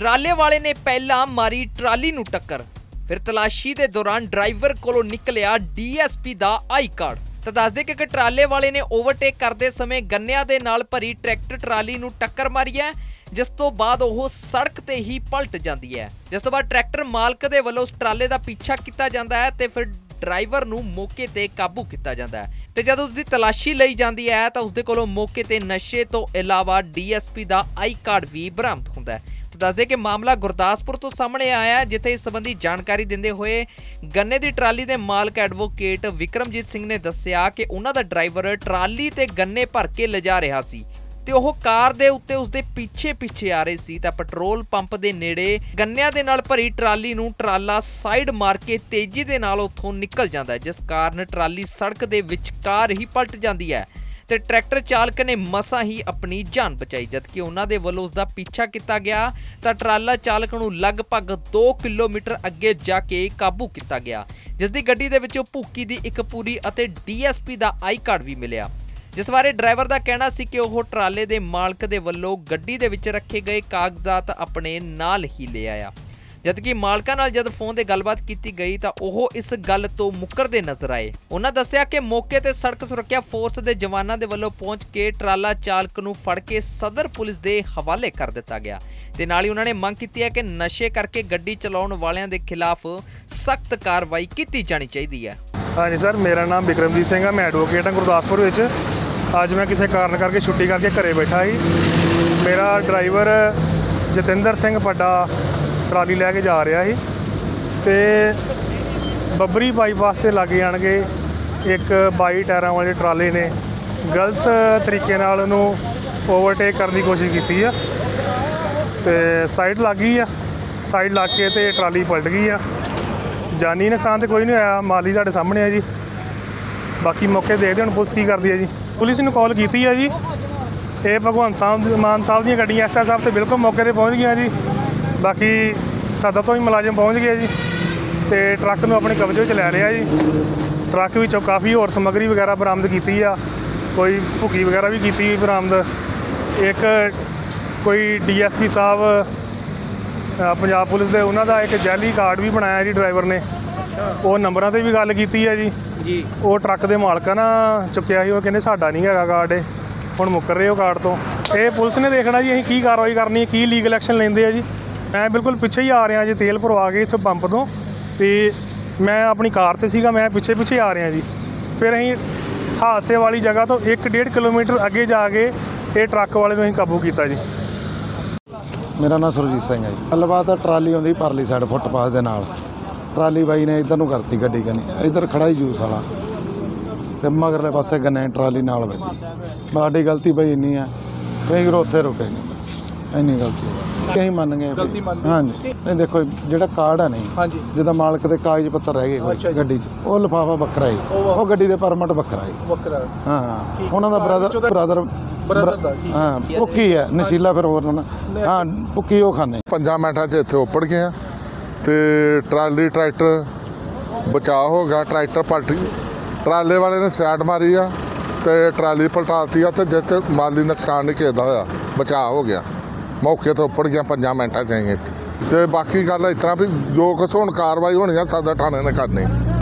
ट्राले वाले ने पहला मारी ट्राली नूं टक्कर, फिर तलाशी के दौरान ड्राइवर कोलों निकलिया DSP दा आई कार्ड। तो दस दे कि ट्राले वाले ने ओवरटेक करते समय गन्निਆਂ ਦੇ ਨਾਲ ਭਰੀ ट्रैक्टर ट्राली नूं टक्कर मारी है, जिस तो बाद ਉਹ सड़क ते ही पलट जाती है। जिस तो बाद ट्रैक्टर मालक दे ਵੱਲੋਂ उस ट्राले का पीछा किया जाता है तो फिर ड्राइवर नूं मौके ते काबू किया जाता है। तो जब उसकी तलाशी लई जाती है तो उसके कोलों मौके ते नशे तो इलावा DSP का आई कार्ड भी बरामद होता है। तो दस दे कि मामला गुरदासपुर तो सामने आया है, जिथे इस संबंधी जानकारी देंदे हुए गन्ने की ट्राली के मालक एडवोकेट विक्रमजीत सिंह ने दस्सिया कि उन्हां दा ड्राइवर ट्राली ते गन्ने भर के लिजा रहा सी ते ओह कार दे उत्ते उसदे पीछे पीछे आ रहे सी। तां पेट्रोल पंप दे नेड़े गन्निਆਂ दे नाल भरी ट्राली नूं ट्राला साइड मार के तेजी दे नाल उत्थों निकल जांदा है, जिस कारण ट्राली सड़क दे विचकार ही पलट जांदी है ते ट्रैक्टर चालक ने मसां ही अपनी जान बचाई। जबकि उन्हां दे वल्लों उसदा पीछा किया गया तां ट्राला चालक नूं लगभग 2 किलोमीटर अगे जाके काबू किया गया, जिस दी गड्डी दे विचों भुक्की दी एक पूरी अते DSP दा आई कार्ड भी मिलिया। जिस बारे ड्राइवर का कहना सी कि वह ट्राले के मालक के वल्लों गड्डी दे विच रखे गए कागजात अपने नाल ही ले आया, जबकि मालका नाल जद फोन ते गलबात की गई तो वह इस गल तो मुकरदे नजर आए। उन्होंने दस्सिया कि मौके ते सड़क सुरक्षा फोर्स के जवानों के वल्लों पहुंच के ट्राला चालक नूं फड़ के सदर पुलिस के हवाले कर दिता गया ते नाल ही उन्होंने मंग की है कि नशे करके गड्डी चलाउण वालियां दे खिलाफ सख्त कार्रवाई की जानी चाहिए है। हाँ जी सर, मेरा नाम विक्रमजीत सिंह है, मैं एडवोकेट हाँ गुरदासपुर विच। अज मैं किसी कारण करके छुट्टी करके घरे बैठा ही। मेरा ड्राइवर जतिंदर सिंह पड्डा ट्राली लैके जा रहा ही ते बबरी बाईपास से लागे आण के एक 22 टायरां वाले ट्राले ने गलत तरीके नाल उहनूं ओवरटेक करने की कोशिश की है ते साइड लग गई है। साइड लग के ते ट्राली पलट गई है। जानी नुकसान तो कोई नहीं होया, माली तुहाडे सामने है जी। बाकी मौके देखते हुण पुलिस की करती है जी। पुलिस नूं कॉल की है जी, ये भगवंत मान साहब दी गड्डियां SS साहब तो बिल्कुल मौके पर पहुँच गई जी। बाकी सदर तो भी मुलाजम पहुँच गए जी तो ट्रक नूं अपने कब्जे च लै रहा जी। ट्रक विचों काफ़ी होर समग्री वगैरह बरामद की आ, कोई भुक्की वगैरह भी की बरामद। एक कोई DSP साहब पंजाब पुलिस दे उन्हां दा एक जैली कार्ड भी बनाया जी ड्राइवर ने। वो नंबरां ते भी गल की है जी। वो ट्रक के मालका ना चुक्या ही, वो कहते साडा नहीं है कार्ड, हुण मुकर रहे हो कार्ड तो। ये पुलिस ने देखना जी असीं की कार्रवाई करनी, की लीगल एक्शन लेंदे आ जी। मैं बिल्कुल पिछे ही आ रहा जी, तेल भरवा के इत्थों पंप तो मैं अपनी कार से सीगा, मैं पिछे पिछे आ रहा जी। फिर असीं हादसे वाली जगह तो 1-1.5 किलोमीटर अगे जाके ये ट्रक वाले नूं असीं काबू किया जी। मेरा नाम सुरजीत सिंह है जी। गलबात ट्राली आउंदी परली साइड फुटपाथ दे नाल, ट्राली बाई ने इधर नूं करती गड्डी कनी, इधर खड़ा ही जूस वाला ते मगरले पासे गन्ने ट्राली नाल वजी। साडी गलती बई इन्नी है, कई उत्थे रुके नहीं, इन्नी गलती कहीं मन गए। हाँ जी, नहीं देखो जिहड़ा कार्ड है नहीं जिदा मालक के कागज पत्तर रह गए गड्डी च, वो लिफाफा बक्खरा है, वो गड्डी दे परमिट बक्खरा है। हाँ उन्हों दा ब्रदर हाँ भुक्की है नशीला, फिर होर हाँ भुक्की वो खाने 5 मिनटां च इत्थे उपड़ गए तो ट्राली ट्रैक्टर बचाव हो गया। ट्रैक्टर पलट ट्राले वाले ने साइड मारी आ तो ट्राली पलटाती है, तो जिस माली नुकसान नहीं किसी का होया, बचाव हो गया। मौके तो उपड़ गया 5 मिनटां च इत्थे। तो बाकी गल इस तरह भी जो कुछ हुण कार्रवाई होनी है सदर थाने ने करनी।